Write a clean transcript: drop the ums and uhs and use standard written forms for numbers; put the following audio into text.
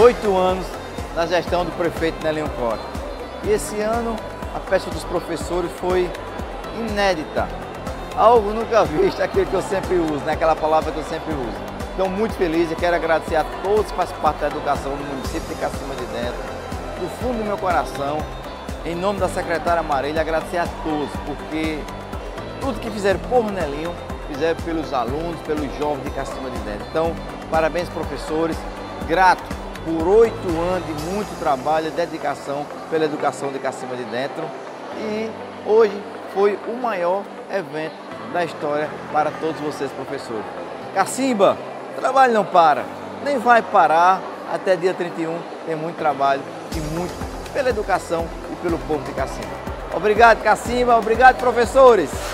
8 anos na gestão do prefeito Nelinho Costa. E esse ano a festa dos professores foi inédita. Algo nunca visto, aquilo que eu sempre uso, né? Aquela palavra que eu sempre uso. Estou muito feliz e quero agradecer a todos que fazem parte da educação do município de Cacimba de Dentro, do fundo do meu coração, em nome da secretária Marília, agradecer a todos, porque tudo que fizeram por Nelinho, fizeram pelos alunos, pelos jovens de Cacimba de Dentro. Então, parabéns, professores, grato por 8 anos de muito trabalho e dedicação pela educação de Cacimba de Dentro. E hoje foi o maior evento da história para todos vocês, professores. Cacimba, o trabalho não para, nem vai parar até dia 31, tem muito trabalho e muito pela educação e pelo povo de Cacimba. Obrigado, Cacimba, obrigado, professores!